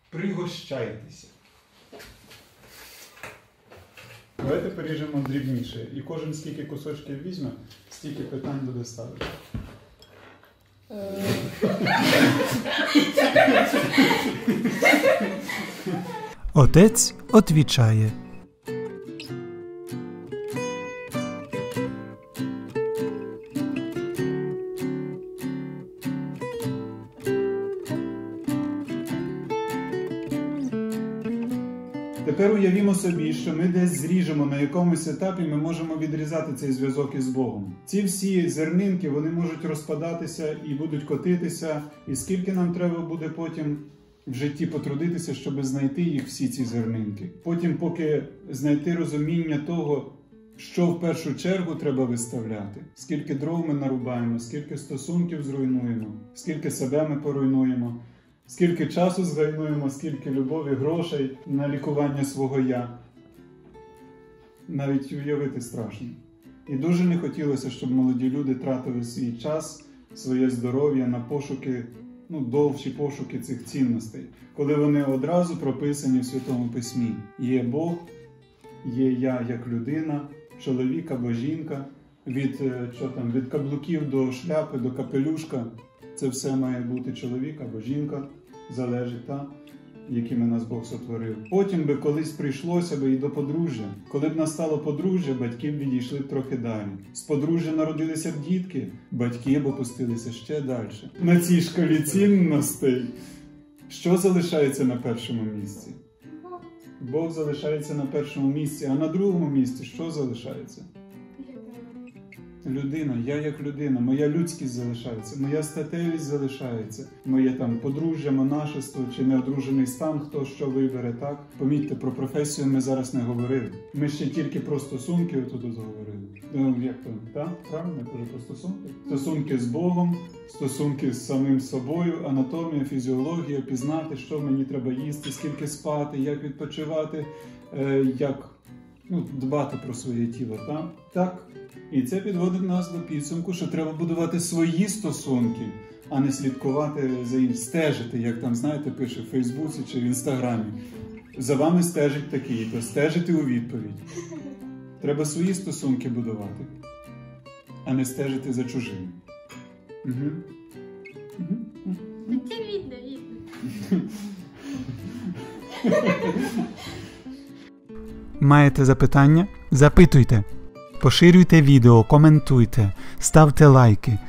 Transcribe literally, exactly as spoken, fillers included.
Пригощайтеся. Давайте поріжемо дрібніше. І кожен скільки кусочків візьме, стільки питань буде ставити. Отець отвічає. Тепер уявімо собі, що ми десь зріжемо на якомусь етапі, ми можемо відрізати цей зв'язок із Богом. Ці всі зернинки, вони можуть розпадатися і будуть котитися, і скільки нам треба буде потім в житті потрудитися, щоб знайти їх, всі ці зернинки. Потім, поки знайти розуміння того, що в першу чергу треба виставляти, скільки дров ми нарубаємо, скільки стосунків зруйнуємо, скільки себе ми поруйнуємо, скільки часу згайнуємо, скільки любові, грошей на лікування свого «я». Навіть уявити страшно. І дуже не хотілося, щоб молоді люди тратили свій час, своє здоров'я на пошуки, ну, довші пошуки цих цінностей, коли вони одразу прописані в Святому Письмі. Є Бог, є я як людина, чоловік або жінка, від, що там, від каблуків до шляпи, до капелюшка. Це все має бути чоловік або жінка, залежить, та, якими нас Бог сотворив. Потім би колись прийшлося би і до подружжя. Коли б настало подружжя, батьки б відійшли б трохи далі. З подружжя народилися б дітки, батьки б опустилися ще далі. На цій шкалі цінностей що залишається на першому місці? Бог залишається на першому місці, а на другому місці що залишається? Людина, я як людина, моя людськість залишається, моя статевість залишається, моє там подружжя, монашество чи неодружений стан, хто що вибере, так? Помітьте, про професію ми зараз не говорили. Ми ще тільки про стосунки отут говорили. Ну, як то, так? Правильно, я кажу про стосунки? Стосунки з Богом, стосунки з самим собою, анатомія, фізіологія, пізнати, що мені треба їсти, скільки спати, як відпочивати, е, як ну, дбати про своє тіло, так? Так. І це підводить нас до підсумку, що треба будувати свої стосунки, а не слідкувати за їм, стежити, як там, знаєте, пише в Фейсбуці чи в Інстаграмі. За вами стежить такий, то стежити у відповідь. Треба свої стосунки будувати, а не стежити за чужими. Угу. Угу. Це видно, видно. Маєте запитання? Запитуйте. Поширюйте відео, коментуйте, ставте лайки.